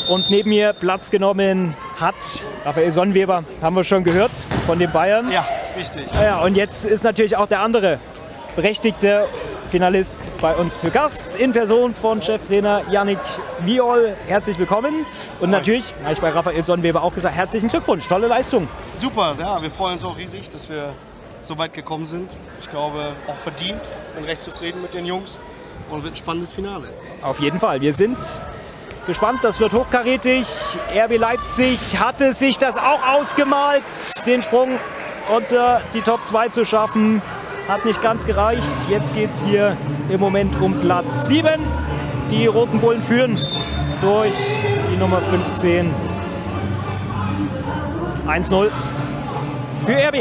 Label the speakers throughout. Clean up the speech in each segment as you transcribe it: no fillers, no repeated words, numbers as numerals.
Speaker 1: Und neben mir Platz genommen hat Raphael Sonnweber, haben wir schon gehört, von den Bayern.
Speaker 2: Ja, richtig.
Speaker 1: Ja, und jetzt ist natürlich auch der andere berechtigte Finalist bei uns zu Gast, in Person von Cheftrainer Yannick Viol. Herzlich willkommen. Und natürlich, habe ich bei Raphael Sonnweber auch gesagt, herzlichen Glückwunsch, tolle Leistung.
Speaker 2: Super, ja, wir freuen uns auch riesig, dass wir so weit gekommen sind. Ich glaube, auch verdient. Bin recht zufrieden mit den Jungs und wird ein spannendes Finale.
Speaker 1: Auf jeden Fall, wir sind gespannt, das wird hochkarätig. RB Leipzig hatte sich das auch ausgemalt, den Sprung unter die Top 2 zu schaffen. Hat nicht ganz gereicht. Jetzt geht es hier im Moment um Platz 7. Die Roten Bullen führen durch die Nummer 15. 1-0 für RB.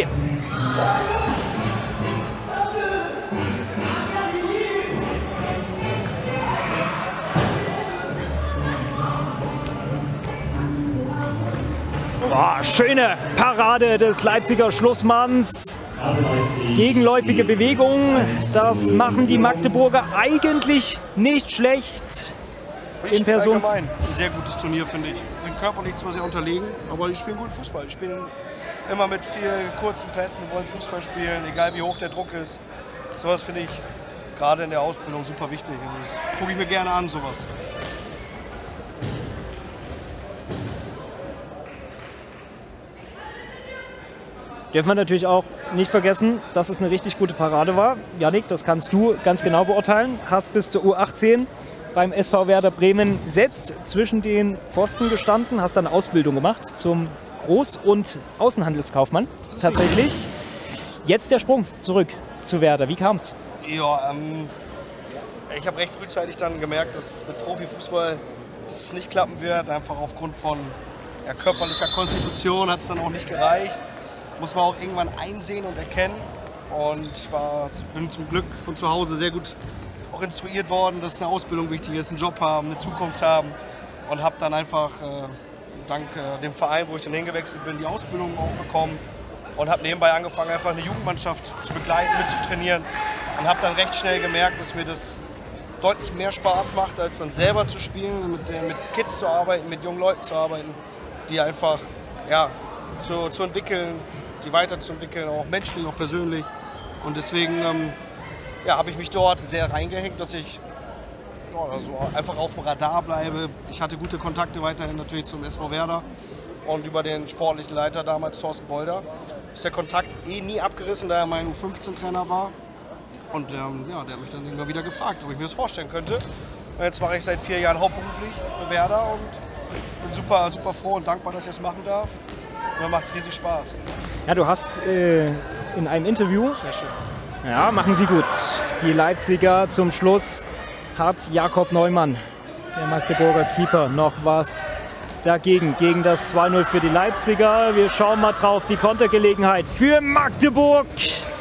Speaker 1: Oh, schöne Parade des Leipziger Schlussmanns. Gegenläufige Bewegung, das machen die Magdeburger eigentlich nicht schlecht. In Person.
Speaker 2: Allgemein ein sehr gutes Turnier, finde ich. Sie sind körperlich zwar sehr unterlegen, aber die spielen gut Fußball. Die spielen immer mit vielen kurzen Pässen, wollen Fußball spielen, egal wie hoch der Druck ist. Sowas finde ich gerade in der Ausbildung super wichtig. Das gucke ich mir gerne an, sowas.
Speaker 1: Dürfen wir natürlich auch nicht vergessen, dass es eine richtig gute Parade war. Yannick, das kannst du ganz genau beurteilen. Hast bis zur U18 beim SV Werder Bremen selbst zwischen den Pfosten gestanden, hast dann Ausbildung gemacht zum Groß- und Außenhandelskaufmann tatsächlich. Jetzt der Sprung zurück zu Werder. Wie kam es?
Speaker 2: Ja, ich habe recht frühzeitig dann gemerkt, dass mit Profifußball das nicht klappen wird. Einfach aufgrund von körperlicher Konstitution hat es dann auch nicht gereicht. Muss man auch irgendwann einsehen und erkennen. Und ich bin zum Glück von zu Hause sehr gut auch instruiert worden, dass eine Ausbildung wichtig ist, einen Job haben, eine Zukunft haben. Und habe dann einfach dank dem Verein, wo ich dann hingewechselt bin, die Ausbildung auch bekommen. Und habe nebenbei angefangen, einfach eine Jugendmannschaft zu begleiten, mitzutrainieren. Und habe dann recht schnell gemerkt, dass mir das deutlich mehr Spaß macht, als dann selber zu spielen, mit Kids zu arbeiten, mit jungen Leuten zu arbeiten, die einfach zu entwickeln, die weiterzuentwickeln, auch menschlich, auch persönlich. Und deswegen habe ich mich dort sehr reingehängt, dass ich einfach auf dem Radar bleibe. Ich hatte gute Kontakte weiterhin natürlich zum SV Werder und über den sportlichen Leiter damals, Thorsten Bolder, ist der Kontakt nie abgerissen, da er mein U15-Trainer war. Und der hat mich dann immer wieder gefragt, ob ich mir das vorstellen könnte. Und jetzt mache ich seit 4 Jahren hauptberuflich bei Werder und bin super, super froh und dankbar, dass ich es machen darf. Und mir macht es riesig Spaß.
Speaker 1: Ja, du hast in einem Interview,
Speaker 2: Sehr schön.
Speaker 1: ja, machen sie gut, die Leipziger zum Schluss hat Jakob Neumann, der Magdeburger Keeper, noch was dagegen, gegen das 2-0 für die Leipziger. Wir schauen mal drauf, die Kontergelegenheit für Magdeburg.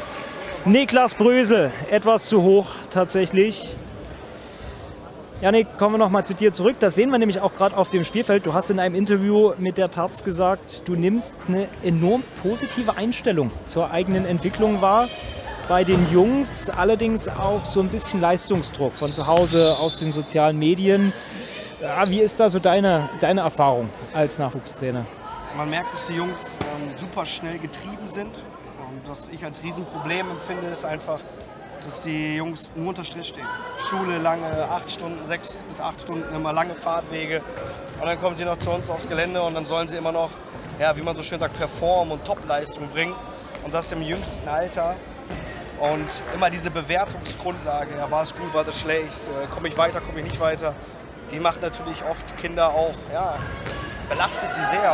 Speaker 1: Niklas Brösel, etwas zu hoch tatsächlich. Yannick, kommen wir noch mal zu dir zurück. Das sehen wir nämlich auch gerade auf dem Spielfeld. Du hast in einem Interview mit der Taz gesagt, du nimmst eine enorm positive Einstellung zur eigenen Entwicklung wahr. Bei den Jungs allerdings auch so ein bisschen Leistungsdruck von zu Hause, aus den sozialen Medien. Ja, wie ist da so deine Erfahrung als Nachwuchstrainer?
Speaker 2: Man merkt, dass die Jungs super schnell getrieben sind. Und was ich als Riesenproblem empfinde, ist einfach, dass die Jungs nur unter Stress stehen. Schule lange, 8 Stunden, 6 bis 8 Stunden, immer lange Fahrtwege. Und dann kommen sie noch zu uns aufs Gelände und dann sollen sie immer noch, wie man so schön sagt, performen und Topleistung bringen. Und das im jüngsten Alter. Und immer diese Bewertungsgrundlage, war es gut, war das schlecht, komme ich weiter, komme ich nicht weiter, die macht natürlich oft Kinder auch, belastet sie sehr.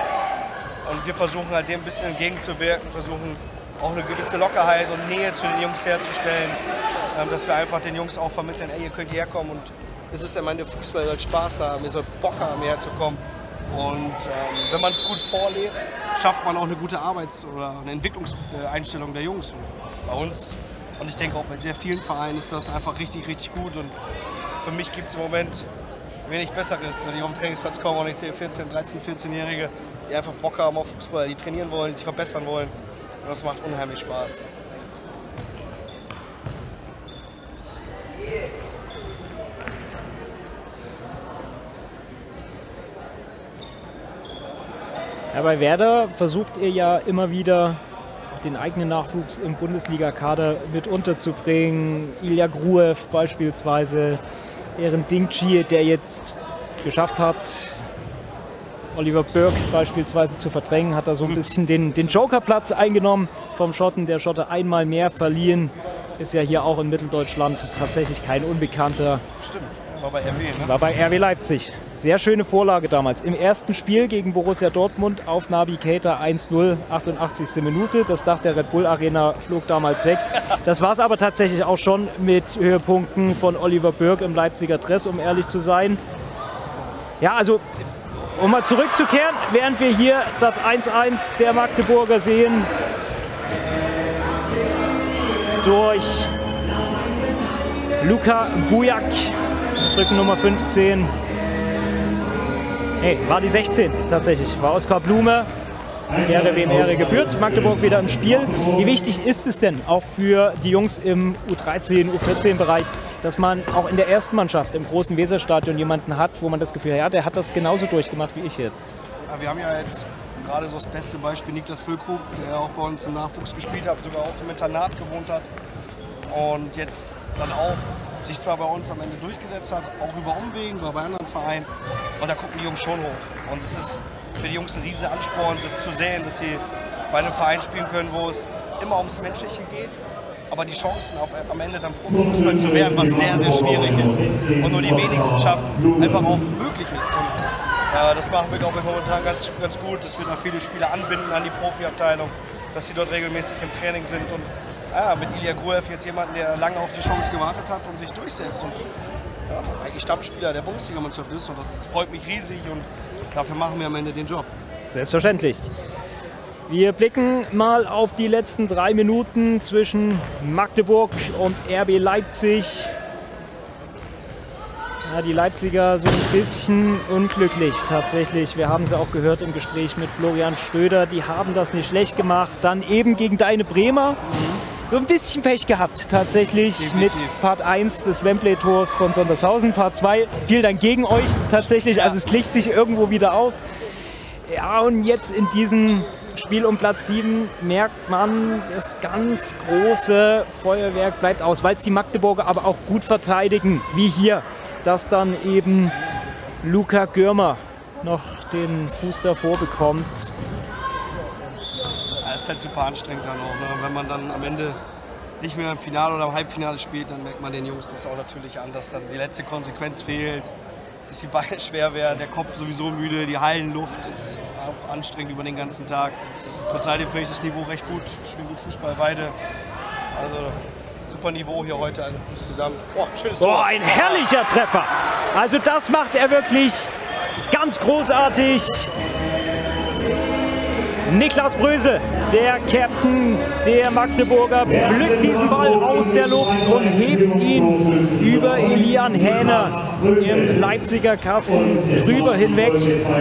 Speaker 2: Und wir versuchen halt dem ein bisschen entgegenzuwirken, versuchen auch eine gewisse Lockerheit und Nähe zu den Jungs herzustellen, dass wir einfach den Jungs auch vermitteln, ihr könnt hierher kommen und es ist ja meine Fußball, ihr sollt Spaß haben, ihr sollt Bock haben, hierher zu kommen. Und wenn man es gut vorlebt, schafft man auch eine gute oder eine Entwicklungseinstellung der Jungs. Und bei uns, und ich denke auch bei sehr vielen Vereinen, ist das einfach richtig, richtig gut. Und für mich gibt es im Moment wenig Besseres, wenn ich auf den Trainingsplatz komme und ich sehe 13-, 14-Jährige, die einfach Bock haben auf Fußball, die trainieren wollen, die sich verbessern wollen. Und das macht unheimlich Spaß.
Speaker 1: Ja, bei Werder versucht ihr ja immer wieder den eigenen Nachwuchs im Bundesliga-Kader mit unterzubringen. Ilya Gruev beispielsweise, Eren Dingchi, der jetzt geschafft hat, Oliver Burke beispielsweise zu verdrängen, hat da so ein bisschen den Jokerplatz eingenommen vom Schotten. Der Schotte einmal mehr verliehen, ist ja hier auch in Mitteldeutschland tatsächlich kein Unbekannter.
Speaker 2: Stimmt, war bei RB, ne?
Speaker 1: War bei RB Leipzig. Sehr schöne Vorlage damals. Im ersten Spiel gegen Borussia Dortmund auf Naby Keita 1-0, 88. Minute. Das Dach der Red Bull Arena flog damals weg. Das war es aber tatsächlich auch schon mit Höhepunkten von Oliver Burke im Leipziger Dress, um ehrlich zu sein. Ja, also, um mal zurückzukehren, während wir hier das 1-1 der Magdeburger sehen, durch Luka Bujak, Rücken Nummer 15. Nee, war die 16 tatsächlich, war Oskar Blume. Ehre wem Ehre gebührt. Magdeburg wieder im Spiel. Wie wichtig ist es denn auch für die Jungs im U13, U14-Bereich, dass man auch in der ersten Mannschaft im großen Weserstadion jemanden hat, wo man das Gefühl hat, ja, der hat das genauso durchgemacht wie ich jetzt?
Speaker 2: Ja, wir haben ja jetzt gerade so das beste Beispiel Niklas Füllkrug, der auch bei uns im Nachwuchs gespielt hat, sogar auch im Internat gewohnt hat und jetzt dann auch sich zwar bei uns am Ende durchgesetzt hat, auch über Umwegen, war bei anderen Vereinen und da gucken die Jungs schon hoch. Und es ist für die Jungs ein riesiger Ansporn, das zu sehen, dass sie bei einem Verein spielen können, wo es immer ums Menschliche geht, aber die Chancen am Ende dann Profifußball zu werden, was sehr, sehr schwierig ist und nur die wenigsten schaffen, einfach auch möglich ist. Und, das machen wir, glaube ich, momentan ganz, ganz gut, dass wir da viele Spieler anbinden an die Profiabteilung, dass sie dort regelmäßig im Training sind und mit Ilya Gruev jetzt jemanden, der lange auf die Chance gewartet hat und sich durchsetzt und eigentlich Stammspieler der Bundesligamannschaft ist und das freut mich riesig und dafür machen wir am Ende den Job.
Speaker 1: Selbstverständlich. Wir blicken mal auf die letzten 3 Minuten zwischen Magdeburg und RB Leipzig. Ja, die Leipziger so ein bisschen unglücklich tatsächlich. Wir haben sie auch gehört im Gespräch mit Florian Schröder. Die haben das nicht schlecht gemacht. Dann eben gegen deine Bremer. So ein bisschen Pech gehabt tatsächlich. Definitiv. Mit Part 1 des Wembley-Tors von Sondershausen. Part 2 fiel dann gegen euch tatsächlich. Ja. Also es gleicht sich irgendwo wieder aus. Ja, und jetzt in diesem Spiel um Platz 7 merkt man, das ganz große Feuerwerk bleibt aus, weil es die Magdeburger aber auch gut verteidigen, wie hier, dass dann eben Luca Görmer noch den Fuß davor bekommt.
Speaker 2: Das ist halt super anstrengend dann auch, ne? Wenn man dann am Ende nicht mehr im Finale oder im Halbfinale spielt, dann merkt man den Jungs das auch natürlich an, dass dann die letzte Konsequenz fehlt, dass die Beine schwer werden, der Kopf sowieso müde, die Hallenluft ist auch anstrengend über den ganzen Tag. Trotz alledem finde ich das Niveau recht gut, spielen gut Fußball beide. Also super Niveau hier heute insgesamt. Oh, schönes Tor.
Speaker 1: Oh, ein herrlicher Treffer. Also das macht er wirklich ganz großartig. Niklas Brösel, der Captain der Magdeburger, pflückt diesen Ball aus der Luft und hebt ihn über Elian Hähner im Leipziger Kasten drüber hinweg.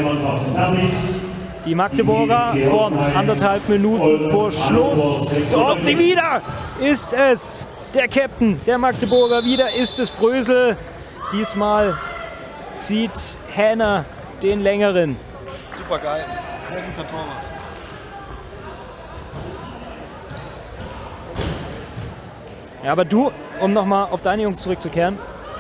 Speaker 1: Die Magdeburger von 1,5 Minuten vor Schluss. Und wieder ist es der Captain der Magdeburger, wieder ist es Brösel. Diesmal zieht Hähner den längeren.
Speaker 2: Super geil, sehr guter Torwart.
Speaker 1: Ja, aber du, um nochmal auf deine Jungs zurückzukehren,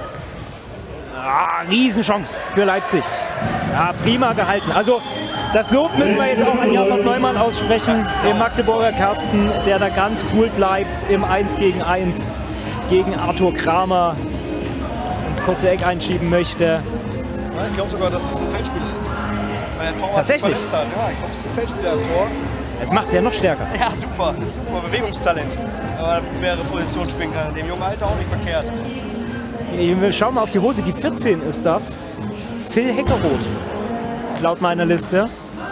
Speaker 1: Riesenchance für Leipzig. Ja, prima gehalten. Also das Lob müssen wir jetzt auch an Jakob Neumann aussprechen, dem Magdeburger Kasten, der da ganz cool bleibt im 1-gegen-1 gegen Arthur Kramer, ins kurze Eck einschieben möchte.
Speaker 2: Ja, ich glaube sogar, dass es ein Feldspieler ist. Weil der Torwart
Speaker 1: tatsächlich?
Speaker 2: Sich verletzt hat. Ja, ich glaube, es ist ein Feldspieler im Tor.
Speaker 1: Es macht es ja noch stärker.
Speaker 2: Ja, super. Das ist super Bewegungstalent. Aber mehrere Positionen spielen kann. In dem jungen Alter auch nicht verkehrt.
Speaker 1: Wir schauen mal auf die Hose. Die 14 ist das. Phil Heckeroth. Laut meiner Liste.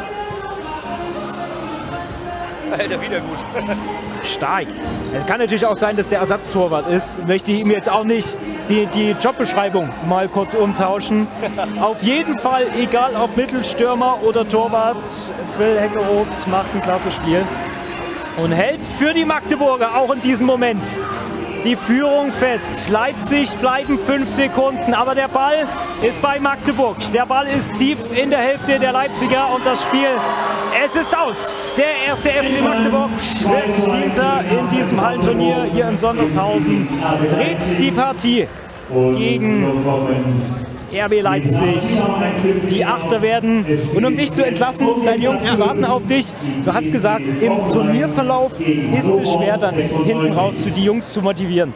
Speaker 2: Alter, wieder gut.
Speaker 1: Stark. Es kann natürlich auch sein, dass der Ersatztorwart ist. Möchte ich ihm jetzt auch nicht die Jobbeschreibung mal kurz umtauschen. Auf jeden Fall, egal ob Mittelstürmer oder Torwart, Phil Heckeroth macht ein klasse Spiel und hält für die Magdeburger auch in diesem Moment die Führung fest. Leipzig bleiben 5 Sekunden, aber der Ball ist bei Magdeburg. Der Ball ist tief in der Hälfte der Leipziger und das Spiel, es ist aus. Der erste FC Magdeburg wird Zehnter in diesem Hallenturnier hier in Sondershausen, dreht die Partie gegen RB Leipzig. Die Achter werden, und um dich zu entlassen, deine Jungs warten auf dich. Du hast gesagt, im Turnierverlauf ist es schwer, dann hinten raus die Jungs zu motivieren.